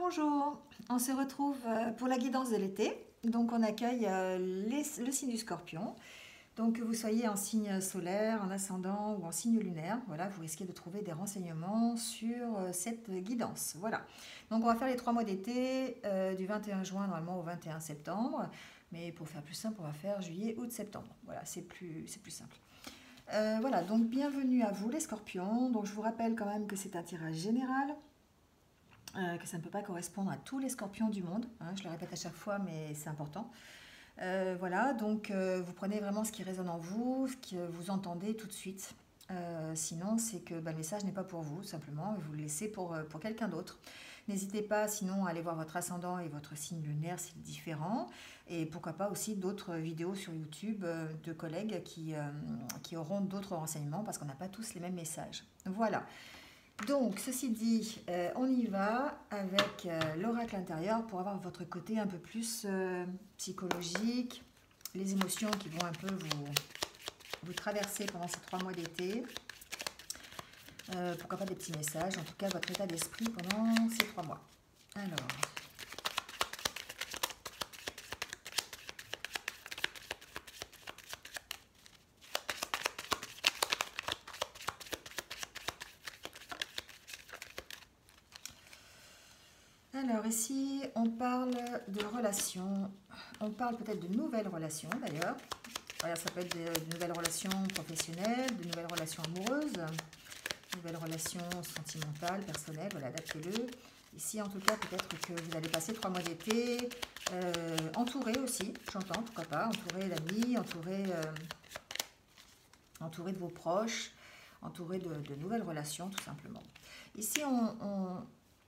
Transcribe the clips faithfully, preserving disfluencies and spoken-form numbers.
Bonjour, on se retrouve euh, pour la guidance de l'été. Donc on accueille euh, les- le signe du Scorpion. Donc que vous soyez en signe solaire, en ascendant ou en signe lunaire, voilà, vous risquez de trouver des renseignements sur euh, cette guidance. Voilà. Donc on va faire les trois mois d'été euh, du vingt et un juin normalement au vingt et un septembre. Mais pour faire plus simple, on va faire juillet, août, septembre. Voilà, c'est plus, c'est plus simple. Euh, voilà, donc bienvenue à vous les Scorpions. Donc je vous rappelle quand même que c'est un tirage général. Euh, que ça ne peut pas correspondre à tous les scorpions du monde, hein, je le répète à chaque fois, mais c'est important. Euh, voilà, donc euh, vous prenez vraiment ce qui résonne en vous, ce que vous entendez tout de suite. Euh, sinon, c'est que bah, le message n'est pas pour vous, simplement, et vous le laissez pour, euh, pour quelqu'un d'autre. N'hésitez pas, sinon, à aller voir votre ascendant et votre signe lunaire, c'est différent. Et pourquoi pas aussi d'autres vidéos sur YouTube euh, de collègues qui, euh, qui auront d'autres renseignements, parce qu'on n'a pas tous les mêmes messages. Voilà. Donc, ceci dit, euh, on y va avec euh, l'oracle intérieur pour avoir votre côté un peu plus euh, psychologique, les émotions qui vont un peu vous, vous traverser pendant ces trois mois d'été. Euh, pourquoi pas des petits messages, en tout cas votre état d'esprit pendant ces trois mois. Alors, alors ici, on parle de relations, on parle peut-être de nouvelles relations d'ailleurs. Voilà, ça peut être de, de nouvelles relations professionnelles, de nouvelles relations amoureuses, de nouvelles relations sentimentales, personnelles, voilà, adaptez-le. Ici, en tout cas, peut-être que vous allez passer trois mois d'été, euh, entouré aussi, j'entends, pourquoi pas, entouré d'amis, entouré, euh, entouré de vos proches, entouré de, de nouvelles relations, tout simplement. Ici, on, on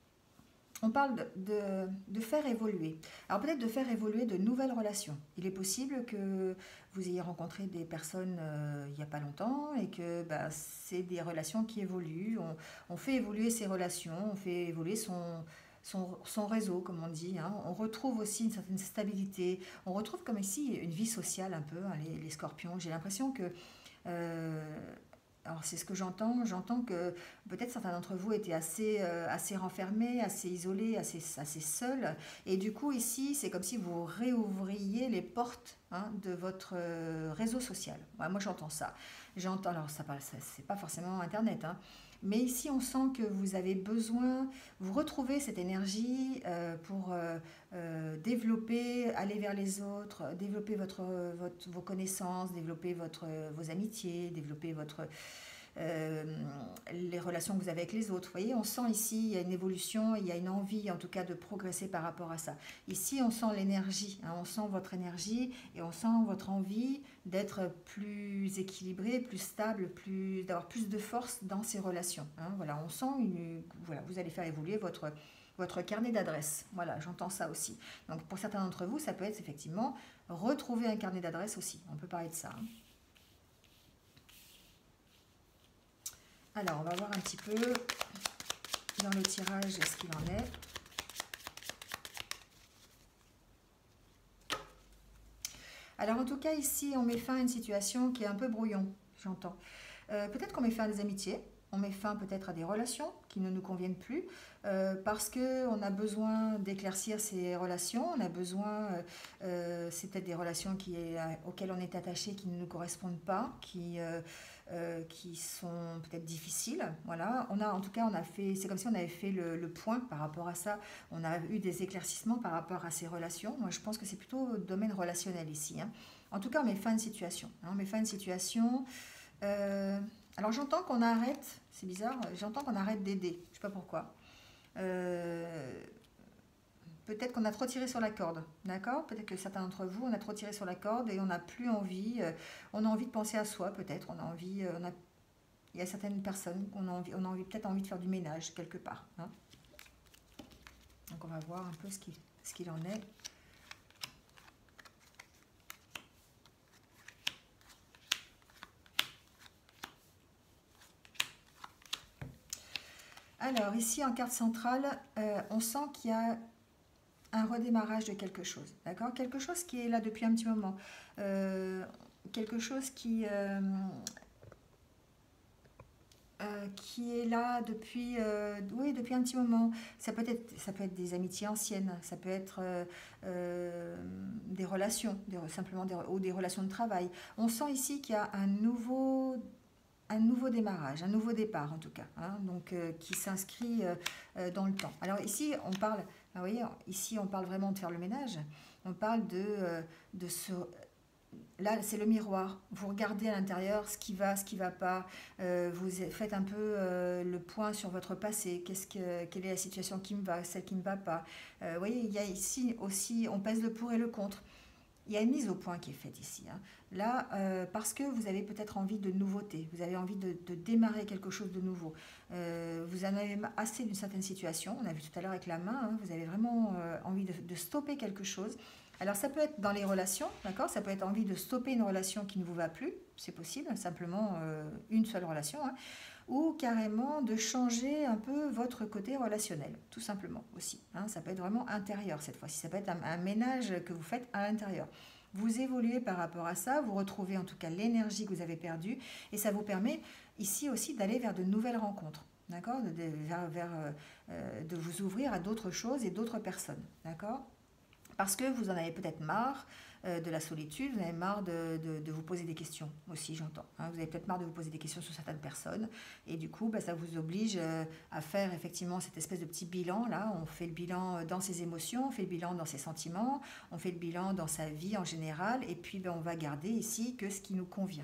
On parle de, de, de faire évoluer. Alors peut-être de faire évoluer de nouvelles relations. Il est possible que vous ayez rencontré des personnes euh, il n'y a pas longtemps et que bah, c'est des relations qui évoluent. On, on fait évoluer ces relations, on fait évoluer son, son, son réseau, comme on dit. Hein. On retrouve aussi une certaine stabilité. On retrouve comme ici une vie sociale un peu, hein, les, les scorpions. J'ai l'impression que... Euh, alors c'est ce que j'entends, j'entends que peut-être certains d'entre vous étaient assez, euh, assez renfermés, assez isolés, assez, assez seuls, et du coup ici c'est comme si vous réouvriez les portes hein, de votre euh, réseau social. Ouais, moi j'entends ça. J'entends, alors ça, ça c'est pas forcément Internet, hein, mais ici on sent que vous avez besoin, vous retrouvez cette énergie euh, pour euh, euh, développer, aller vers les autres, développer votre, votre, vos connaissances, développer votre, vos amitiés, développer votre euh, les relations que vous avez avec les autres. Vous voyez, on sent ici, il y a une évolution, il y a une envie en tout cas de progresser par rapport à ça. Ici, on sent l'énergie, hein, on sent votre énergie et on sent votre envie d'être plus équilibré, plus stable, plus, d'avoir plus de force dans ces relations. Hein, voilà, on sent, une, voilà, vous allez faire évoluer votre, votre carnet d'adresses. Voilà, j'entends ça aussi. Donc pour certains d'entre vous, ça peut être effectivement retrouver un carnet d'adresses aussi. On peut parler de ça. Hein. Alors, on va voir un petit peu dans le tirage ce qu'il en est. Alors, en tout cas, ici, on met fin à une situation qui est un peu brouillon, j'entends. Euh, peut-être qu'on met fin à des amitiés, on met fin peut-être à des relations qui ne nous conviennent plus, euh, parce qu'on a besoin d'éclaircir ces relations, on a besoin, euh, euh, c'est peut-être des relations qui, euh, auxquelles on est attaché qui ne nous correspondent pas, qui, euh, euh, qui sont peut-être difficiles. Voilà. On a, en tout cas, on a fait, c'est comme si on avait fait le, le point par rapport à ça, on a eu des éclaircissements par rapport à ces relations. Moi, je pense que c'est plutôt domaine relationnel ici. Hein. En tout cas, on met fin à une situation. Hein. On met fin à une situation... Euh, alors j'entends qu'on arrête, c'est bizarre, j'entends qu'on arrête d'aider, je ne sais pas pourquoi. Euh, peut-être qu'on a trop tiré sur la corde, d'accord? Peut-être que certains d'entre vous, on a trop tiré sur la corde et on n'a plus envie, euh, on a envie de penser à soi peut-être, on a envie, euh, on a, il y a certaines personnes qu'on a envie, on a envie, peut-être envie de faire du ménage quelque part. Hein. Donc on va voir un peu ce qu'il, ce qu'il en est. Alors ici en carte centrale, euh, on sent qu'il y a un redémarrage de quelque chose, d'accord? Quelque chose qui est là depuis un petit moment, euh, quelque chose qui, euh, euh, qui est là depuis, euh, oui, depuis un petit moment. Ça peut être, ça peut être des amitiés anciennes, ça peut être euh, euh, des relations, des, simplement des, ou des relations de travail. On sent ici qu'il y a un nouveau, un nouveau démarrage, un nouveau départ en tout cas, hein, donc euh, qui s'inscrit euh, euh, dans le temps. Alors ici, on parle, vous voyez, ici on parle vraiment de faire le ménage. On parle de, euh, de se là, c'est le miroir. Vous regardez à l'intérieur ce qui va, ce qui ne va pas. Euh, vous faites un peu euh, le point sur votre passé. Qu'est-ce que, quelle est la situation qui me va, celle qui ne me va pas. Euh, vous voyez, il y a ici aussi, on pèse le pour et le contre. Il y a une mise au point qui est faite ici. Hein. Là, euh, parce que vous avez peut-être envie de nouveauté, vous avez envie de, de démarrer quelque chose de nouveau. Euh, vous en avez assez d'une certaine situation. On a vu tout à l'heure avec la main, hein, vous avez vraiment euh, envie de, de stopper quelque chose. Alors ça peut être dans les relations, d'accord? Ça peut être envie de stopper une relation qui ne vous va plus, c'est possible, simplement euh, une seule relation, hein, ou carrément de changer un peu votre côté relationnel, tout simplement aussi. Hein, ça peut être vraiment intérieur cette fois-ci, ça peut être un, un ménage que vous faites à l'intérieur. Vous évoluez par rapport à ça, vous retrouvez en tout cas l'énergie que vous avez perdue, et ça vous permet ici aussi d'aller vers de nouvelles rencontres. D'accord, de, de, vers, vers, euh, de vous ouvrir à d'autres choses et d'autres personnes. D'accord. Parce que vous en avez peut-être marre euh, de la solitude, vous en avez marre de, de, de vous poser des questions aussi, j'entends. Hein, vous avez peut-être marre de vous poser des questions sur certaines personnes. Et du coup, bah, ça vous oblige euh, à faire effectivement cette espèce de petit bilan. Là, on fait le bilan dans ses émotions, on fait le bilan dans ses sentiments, on fait le bilan dans sa vie en général. Et puis, bah, on va garder ici que ce qui nous convient.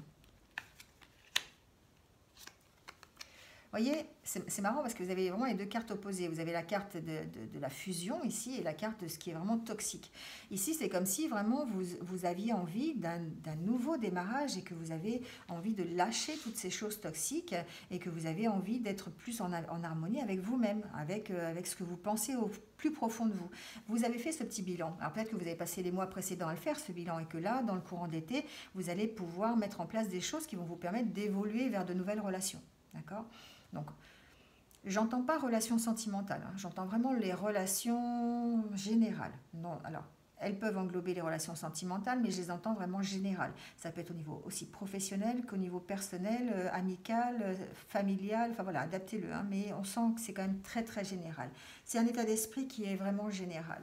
Vous voyez, c'est marrant parce que vous avez vraiment les deux cartes opposées. Vous avez la carte de, de, de la fusion ici et la carte de ce qui est vraiment toxique. Ici, c'est comme si vraiment vous, vous aviez envie d'un nouveau démarrage et que vous avez envie de lâcher toutes ces choses toxiques et que vous avez envie d'être plus en, en harmonie avec vous-même, avec, euh, avec ce que vous pensez au plus profond de vous. Vous avez fait ce petit bilan. Alors peut-être que vous avez passé les mois précédents à le faire, ce bilan, et que là, dans le courant d'été, vous allez pouvoir mettre en place des choses qui vont vous permettre d'évoluer vers de nouvelles relations. D'accord ? Donc, j'entends pas relations sentimentales, hein, j'entends vraiment les relations générales. Non, alors, elles peuvent englober les relations sentimentales, mais je les entends vraiment générales. Ça peut être au niveau aussi professionnel qu'au niveau personnel, euh, amical, euh, familial, enfin voilà, adaptez-le, hein, mais on sent que c'est quand même très très général. C'est un état d'esprit qui est vraiment général.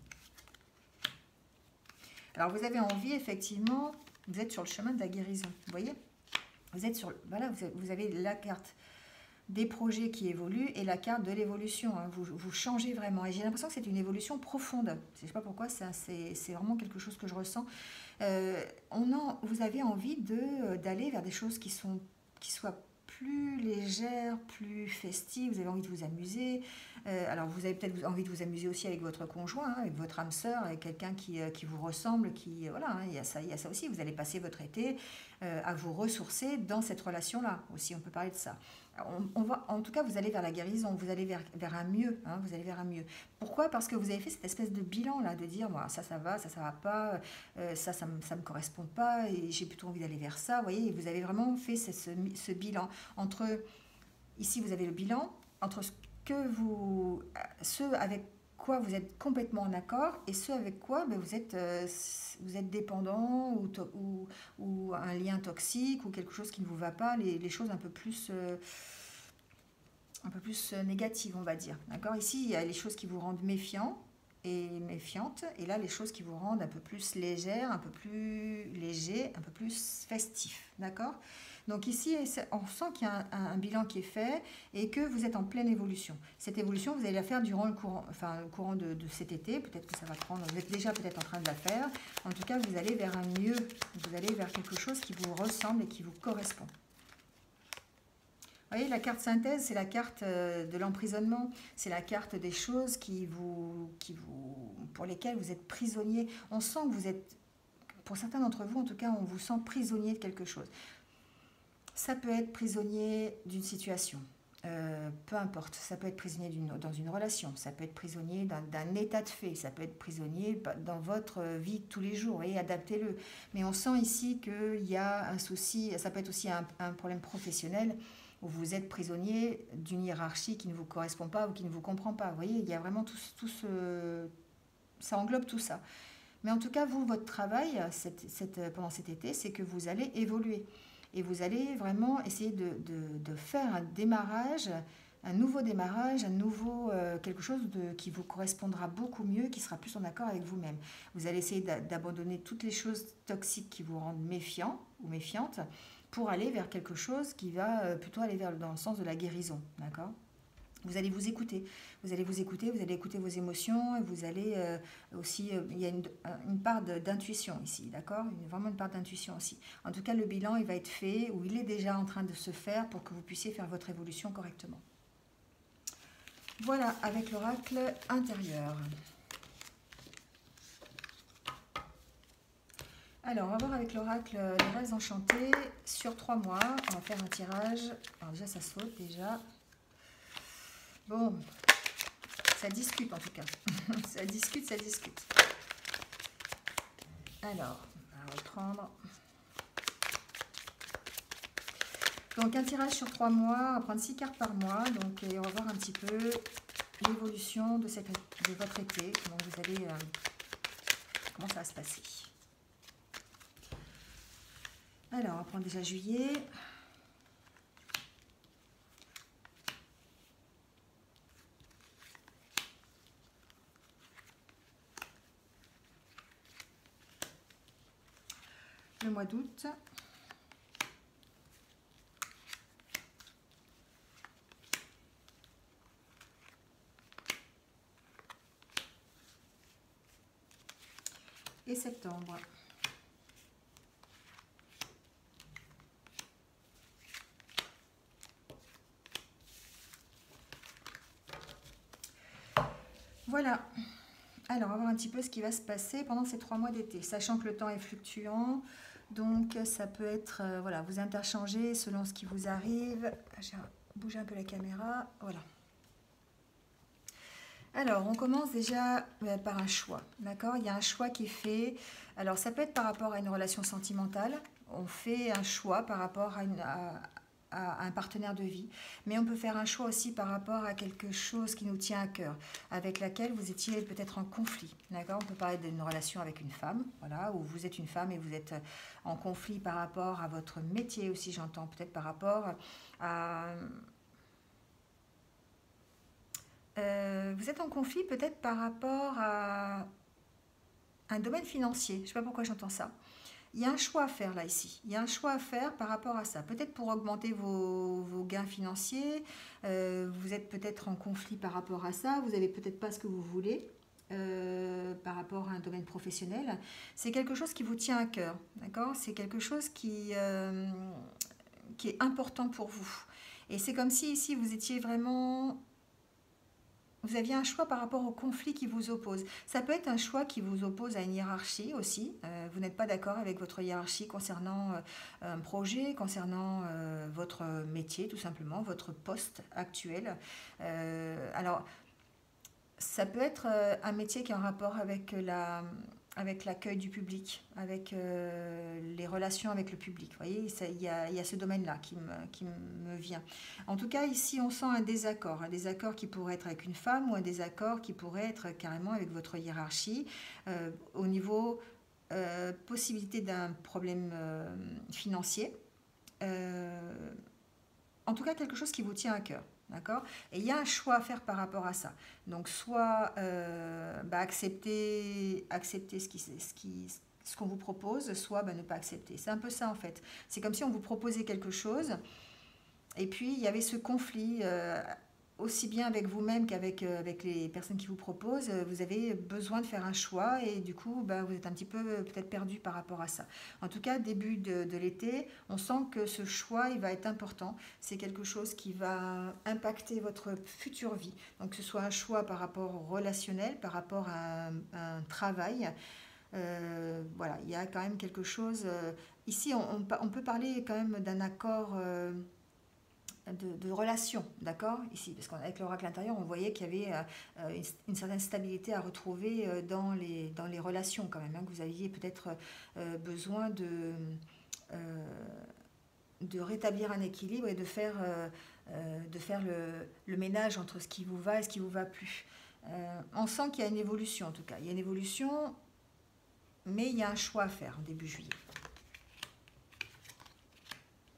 Alors, vous avez envie, effectivement, vous êtes sur le chemin de la guérison, vous voyez? Vous êtes sur, voilà, vous avez la carte des projets qui évoluent et la carte de l'évolution. Hein. Vous, vous changez vraiment. Et j'ai l'impression que c'est une évolution profonde. Je ne sais pas pourquoi, c'est vraiment quelque chose que je ressens. Euh, on en, vous avez envie d'aller vers des choses qui, sont, qui soient plus légères, plus festives. Vous avez envie de vous amuser. Euh, alors, vous avez peut-être envie de vous amuser aussi avec votre conjoint, hein, avec votre âme sœur, avec quelqu'un qui, euh, qui vous ressemble. Qui, euh, voilà, hein, il y a ça, il y a ça aussi. Vous allez passer votre été euh, à vous ressourcer dans cette relation-là. Aussi, on peut parler de ça. On, on va, en tout cas, vous allez vers la guérison, vous allez vers, vers un mieux, hein, vous allez vers un mieux. Pourquoi? Parce que vous avez fait cette espèce de bilan là, de dire bon, ça, ça va, ça, ça va pas, euh, ça, ça me, ça me correspond pas, et j'ai plutôt envie d'aller vers ça. Vous voyez, et vous avez vraiment fait ce, ce, ce bilan entre ici, vous avez le bilan entre ce que vous, ceux avec quoi vous êtes complètement en accord et ceux avec quoi ben, vous êtes euh, vous êtes dépendant ou, ou, ou un lien toxique ou quelque chose qui ne vous va pas, les, les choses un peu plus euh, un peu plus négatives, on va dire. D'accord? Ici, il y a les choses qui vous rendent méfiant et méfiante, et là, les choses qui vous rendent un peu plus légère, un peu plus léger, un peu plus festif. D'accord? Donc ici, on sent qu'il y a un, un, un bilan qui est fait et que vous êtes en pleine évolution. Cette évolution, vous allez la faire durant le courant, enfin, le courant de, de cet été. Peut-être que ça va prendre, vous êtes déjà peut-être en train de la faire. En tout cas, vous allez vers un mieux. Vous allez vers quelque chose qui vous ressemble et qui vous correspond. Vous voyez, la carte synthèse, c'est la carte de l'emprisonnement. C'est la carte des choses qui vous, qui vous, pour lesquelles vous êtes prisonnier. On sent que vous êtes, pour certains d'entre vous, en tout cas, on vous sent prisonnier de quelque chose. Ça peut être prisonnier d'une situation, euh, peu importe. Ça peut être prisonnier dans une relation, ça peut être prisonnier d'un état de fait, ça peut être prisonnier dans votre vie de tous les jours, et adaptez-le. Mais on sent ici qu'il y a un souci, ça peut être aussi un, un problème professionnel, où vous êtes prisonnier d'une hiérarchie qui ne vous correspond pas ou qui ne vous comprend pas. Vous voyez, il y a vraiment tout, tout ce... ça englobe tout ça. Mais en tout cas, vous, votre travail cette, cette, pendant cet été, c'est que vous allez évoluer. Et vous allez vraiment essayer de, de, de faire un démarrage, un nouveau démarrage, un nouveau euh, quelque chose de, qui vous correspondra beaucoup mieux, qui sera plus en accord avec vous-même. Vous allez essayer d'abandonner toutes les choses toxiques qui vous rendent méfiant ou méfiante pour aller vers quelque chose qui va euh, plutôt aller vers, dans le sens de la guérison, d'accord ? Vous allez vous écouter, vous allez vous écouter, vous allez écouter vos émotions, et vous allez euh, aussi, euh, il y a une, une part d'intuition ici, d'accord? Vraiment une part d'intuition aussi. En tout cas, le bilan, il va être fait, ou il est déjà en train de se faire pour que vous puissiez faire votre évolution correctement. Voilà, avec l'oracle intérieur. Alors, on va voir avec l'oracle les rêves enchantés sur trois mois. On va faire un tirage. Alors déjà, ça saute déjà. Bon, ça discute en tout cas. ça discute, ça discute. Alors, on va reprendre. Donc, un tirage sur trois mois. On va prendre six cartes par mois. Donc, et on va voir un petit peu l'évolution de, cette, de votre été. Comment vous allez, euh, comment ça va se passer. Alors, on va prendre déjà juillet. Le mois d'août. Et septembre. Voilà. Alors, on va voir un petit peu ce qui va se passer pendant ces trois mois d'été, sachant que le temps est fluctuant. Donc, ça peut être, euh, voilà, vous interchangez selon ce qui vous arrive. J'ai bougé un peu la caméra. Voilà. Alors, on commence déjà euh, par un choix, d'accord? Il y a un choix qui est fait. Alors, ça peut être par rapport à une relation sentimentale. On fait un choix par rapport à, une, à, à un partenaire de vie. Mais on peut faire un choix aussi par rapport à quelque chose qui nous tient à cœur, avec laquelle vous étiez peut-être en conflit, d'accord? On peut parler d'une relation avec une femme, voilà, où vous êtes une femme et vous êtes en conflit par rapport à votre métier aussi, j'entends, peut-être par rapport à... Euh, vous êtes en conflit peut-être par rapport à un domaine financier. Je ne sais pas pourquoi j'entends ça. Il y a un choix à faire là, ici. Il y a un choix à faire par rapport à ça. Peut-être pour augmenter vos, vos gains financiers. Euh, vous êtes peut-être en conflit par rapport à ça. Vous n'avez peut-être pas ce que vous voulez euh, par rapport à un domaine professionnel. C'est quelque chose qui vous tient à cœur. D'accord ? C'est quelque chose qui, euh, qui est important pour vous. Et c'est comme si ici, vous étiez vraiment... Vous aviez un choix par rapport au conflit qui vous oppose. Ça peut être un choix qui vous oppose à une hiérarchie aussi. Euh, vous n'êtes pas d'accord avec votre hiérarchie concernant euh, un projet, concernant euh, votre métier tout simplement, votre poste actuel. Euh, alors, ça peut être euh, un métier qui est en rapport avec la... avec l'accueil du public, avec euh, les relations avec le public. Vous voyez, il y a, y a ce domaine-là qui me, qui me vient. En tout cas, ici, on sent un désaccord. Un désaccord qui pourrait être avec une femme ou un désaccord qui pourrait être carrément avec votre hiérarchie euh, au niveau euh, possibilité d'un problème euh, financier. Euh, en tout cas, quelque chose qui vous tient à cœur. D'accord ? Et il y a un choix à faire par rapport à ça. Donc, soit euh, bah, accepter, accepter ce qui, ce qui, ce qu'on vous propose, soit bah, ne pas accepter. C'est un peu ça, en fait. C'est comme si on vous proposait quelque chose, et puis il y avait ce conflit, euh, aussi bien avec vous-même qu'avec euh, avec les personnes qui vous proposent. Vous avez besoin de faire un choix, et du coup, bah, vous êtes un petit peu euh, peut-être perdu par rapport à ça. En tout cas, début de, de l'été, on sent que ce choix, il va être important. C'est quelque chose qui va impacter votre future vie. Donc, que ce soit un choix par rapport au relationnel, par rapport à un, à un travail. Euh, voilà, il y a quand même quelque chose... Euh, ici, on, on, on peut parler quand même d'un accord... Euh, De, de relation, d'accord, ici, parce qu'avec l'oracle intérieur, on voyait qu'il y avait euh, une, une certaine stabilité à retrouver euh, dans, les, dans les relations quand même, hein, que vous aviez peut-être euh, besoin de, euh, de rétablir un équilibre et de faire, euh, euh, de faire le, le ménage entre ce qui vous va et ce qui ne vous va plus. Euh, on sent qu'il y a une évolution en tout cas, il y a une évolution, mais il y a un choix à faire en début juillet.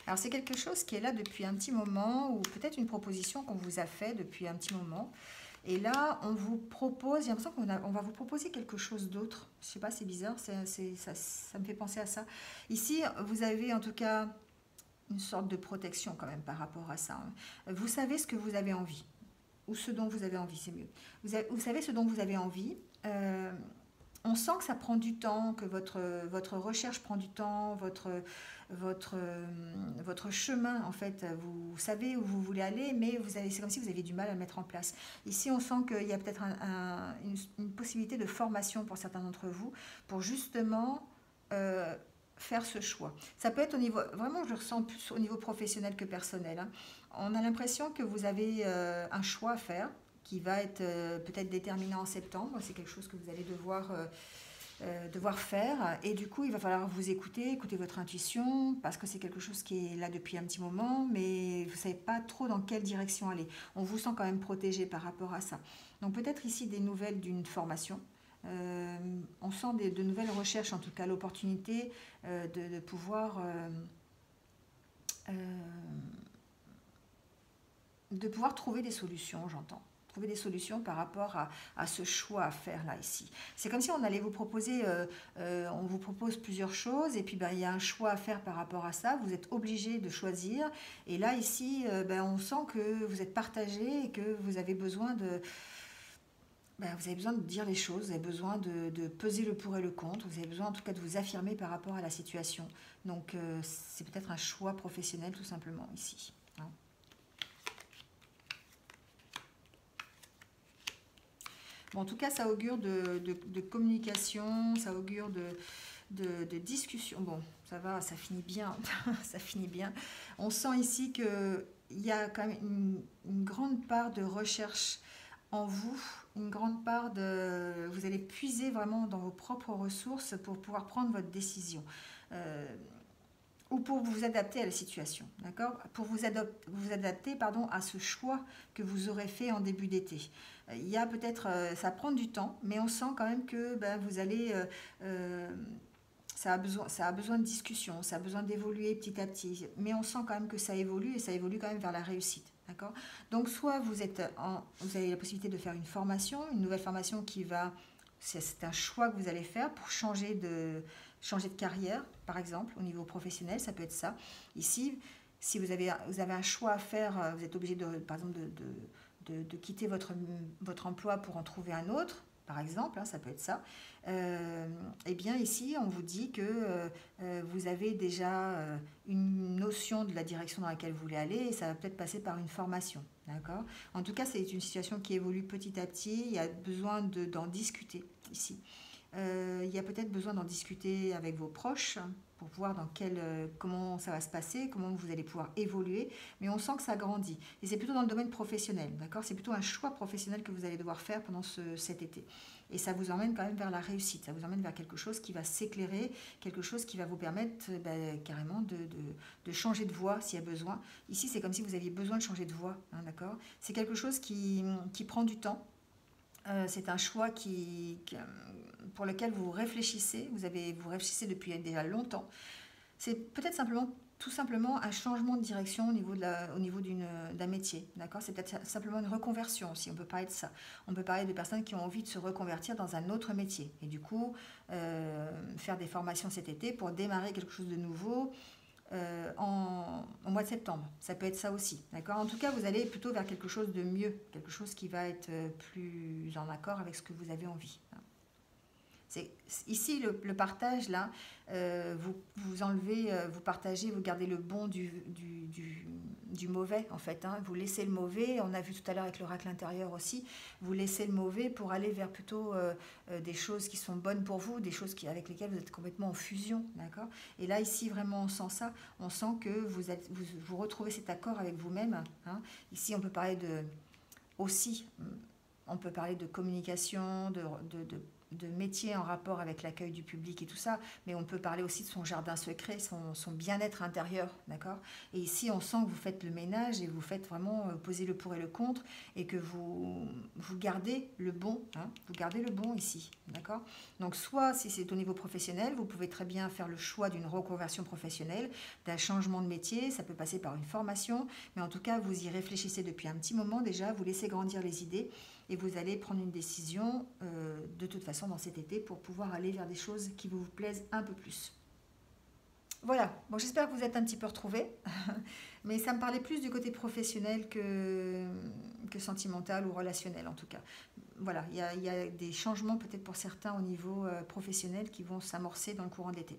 Alors c'est quelque chose qui est là depuis un petit moment, ou peut-être une proposition qu'on vous a fait depuis un petit moment. Et là, on vous propose, j'ai l'impression qu'on a- on va vous proposer quelque chose d'autre. Je sais pas, c'est bizarre, c'est, c'est- ça, ça me fait penser à ça. Ici, vous avez en tout cas une sorte de protection quand même par rapport à ça, hein. Vous savez ce que vous avez envie, ou ce dont vous avez envie, c'est mieux. Vous, avez- vous savez ce dont vous avez envie. Euh, on sent que ça prend du temps, que votre, votre recherche prend du temps, votre, votre, euh, votre chemin, en fait, vous savez où vous voulez aller, mais vous avez, c'est comme si vous aviez du mal à le mettre en place. Ici, on sent qu'il y a peut-être un- un- une, une possibilité de formation pour certains d'entre vous, pour justement euh, faire ce choix. Ça peut être au niveau, vraiment, je le ressens plus au niveau professionnel que personnel, hein. On a l'impression que vous avez euh, un choix à faire qui va être euh, peut-être déterminant en septembre. C'est quelque chose que vous allez devoir, euh, euh, devoir faire. Et du coup, il va falloir vous écouter, écouter votre intuition, parce que c'est quelque chose qui est là depuis un petit moment, mais vous ne savez pas trop dans quelle direction aller. On vous sent quand même protégé par rapport à ça. Donc peut-être ici des nouvelles d'une formation. Euh, on sent des, de nouvelles recherches, en tout cas l'opportunité euh, de, de pouvoir... euh, euh, de pouvoir trouver des solutions, j'entends. Trouver des solutions par rapport à, à ce choix à faire là, ici. C'est comme si on allait vous proposer, euh, euh, on vous propose plusieurs choses, et puis ben, il y a un choix à faire par rapport à ça, vous êtes obligé de choisir, et là, ici, euh, ben, on sent que vous êtes partagé, et que vous avez besoin de... Ben, vous avez besoin de dire les choses, vous avez besoin de, de peser le pour et le contre, vous avez besoin en tout cas de vous affirmer par rapport à la situation. Donc, euh, c'est peut-être un choix professionnel tout simplement ici, hein. Bon, en tout cas, ça augure de, de- de communication, ça augure de, de, de discussion. Bon, ça va, ça finit bien, ça finit bien. On sent ici qu'il y a quand même une, une grande part de recherche en vous, une grande part de... Vous allez puiser vraiment dans vos propres ressources pour pouvoir prendre votre décision. Euh, ou pour vous adapter à la situation, d'accord? Pour vous, adop- vous adapter pardon, à ce choix que vous aurez fait en début d'été. Euh, Il y a peut-être, euh, ça prend du temps, mais on sent quand même que ben, vous allez, euh, euh, ça a besoin, ça a besoin de discussion, ça a besoin d'évoluer petit à petit, mais on sent quand même que ça évolue et ça évolue quand même vers la réussite, d'accord? Donc soit vous êtes, en, vous avez la possibilité de faire une formation, une nouvelle formation qui va, c'est c'est un choix que vous allez faire pour changer de changer de carrière, par exemple, au niveau professionnel, ça peut être ça. Ici, si vous avez, vous avez un choix à faire, euh, vous êtes obligé, de, par exemple, de, de, de, de quitter votre, votre emploi pour en trouver un autre, par exemple, hein, ça peut être ça. Euh, eh bien, ici, on vous dit que euh, euh, vous avez déjà euh, une notion de la direction dans laquelle vous voulez aller et ça va peut-être passer par une formation. D'accord? En tout cas, c'est une situation qui évolue petit à petit. Il y a besoin de, d'en discuter ici. Euh, il y a peut-être besoin d'en discuter avec vos proches pour voir dans quel, euh, comment ça va se passer, comment vous allez pouvoir évoluer, mais on sent que ça grandit. Et c'est plutôt dans le domaine professionnel, d'accord? C'est plutôt un choix professionnel que vous allez devoir faire pendant ce, cet été. Et ça vous emmène quand même vers la réussite, ça vous emmène vers quelque chose qui va s'éclairer, quelque chose qui va vous permettre ben, carrément de, de, de changer de voie s'il y a besoin. Ici, c'est comme si vous aviez besoin de changer de voie, hein, d'accord? C'est quelque chose qui, qui prend du temps. Euh, c'est un choix qui, qui, pour lequel vous réfléchissez, vous, avez, vous réfléchissez depuis déjà longtemps. C'est peut-être simplement, tout simplement un changement de direction au niveau, de la, au niveau d'une, d'un métier. D'accord? C'est peut-être simplement une reconversion aussi, on peut parler de ça. On peut parler de personnes qui ont envie de se reconvertir dans un autre métier. Et du coup, euh, faire des formations cet été pour démarrer quelque chose de nouveau, euh, en, au mois de septembre. Ça peut être ça aussi. D'accord? En tout cas, vous allez plutôt vers quelque chose de mieux, quelque chose qui va être plus en accord avec ce que vous avez envie. C'est, ici, le, le partage, là, euh, vous, vous enlevez, euh, vous partagez, vous gardez le bon du, du, du, du mauvais, en fait, hein. Vous laissez le mauvais, on a vu tout à l'heure avec l'oracle intérieur aussi, vous laissez le mauvais pour aller vers plutôt euh, euh, des choses qui sont bonnes pour vous, des choses qui, avec lesquelles vous êtes complètement en fusion, d'accord? Et là, ici, vraiment, on sent ça, on sent que vous, êtes, vous, vous retrouvez cet accord avec vous-même, hein. Ici, on peut parler de, aussi, on peut parler de communication, de... de, de de métier en rapport avec l'accueil du public et tout ça, mais on peut parler aussi de son jardin secret, son, son bien-être intérieur, d'accord? Et ici, on sent que vous faites le ménage et vous faites vraiment euh, poser le pour et le contre et que vous, vous gardez le bon, hein, vous gardez le bon ici, d'accord? Donc, soit si c'est au niveau professionnel, vous pouvez très bien faire le choix d'une reconversion professionnelle, d'un changement de métier, ça peut passer par une formation, mais en tout cas, vous y réfléchissez depuis un petit moment déjà, vous laissez grandir les idées et vous allez prendre une décision euh, de toute façon dans cet été pour pouvoir aller vers des choses qui vous plaisent un peu plus. Voilà, bon, j'espère que vous êtes un petit peu retrouvés, mais ça me parlait plus du côté professionnel que, que sentimental ou relationnel en tout cas. Voilà, il y a, il y a des changements peut-être pour certains au niveau euh, professionnel qui vont s'amorcer dans le courant d'été.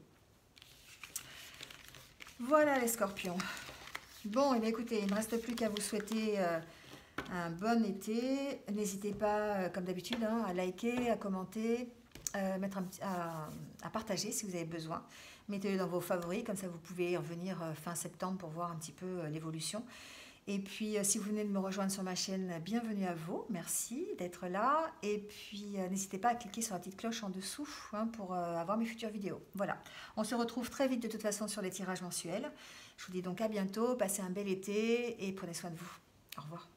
Voilà les scorpions. Bon, et bien écoutez, il ne me reste plus qu'à vous souhaiter... Euh, un bon été. N'hésitez pas, euh, comme d'habitude, hein, à liker, à commenter, euh, mettre un petit, à, à partager si vous avez besoin. Mettez-le dans vos favoris, comme ça vous pouvez y revenir euh, fin septembre pour voir un petit peu euh, l'évolution. Et puis, euh, si vous venez de me rejoindre sur ma chaîne, bienvenue à vous. Merci d'être là. Et puis, euh, n'hésitez pas à cliquer sur la petite cloche en dessous hein, pour euh, avoir mes futures vidéos. Voilà. On se retrouve très vite de toute façon sur les tirages mensuels. Je vous dis donc à bientôt. Passez un bel été et prenez soin de vous. Au revoir.